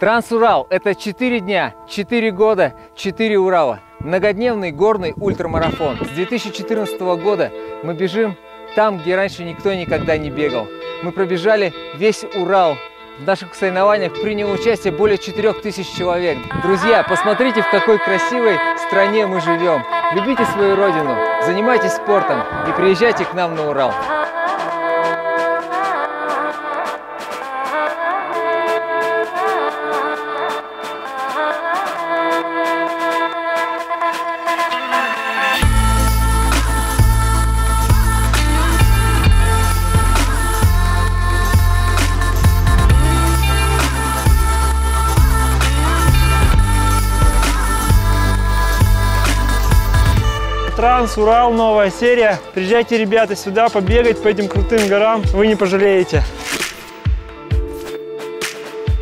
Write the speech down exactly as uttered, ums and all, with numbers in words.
Транс-Урал – это четыре дня, четыре года, четыре Урала. Многодневный горный ультрамарафон. С две тысячи четырнадцатого года мы бежим там, где раньше никто никогда не бегал. Мы пробежали весь Урал. В наших соревнованиях приняло участие более четырёх тысяч человек. Друзья, посмотрите, в какой красивой стране мы живем. Любите свою родину, занимайтесь спортом и приезжайте к нам на Урал. Транс-Урал, новая серия. Приезжайте, ребята, сюда побегать по этим крутым горам, вы не пожалеете.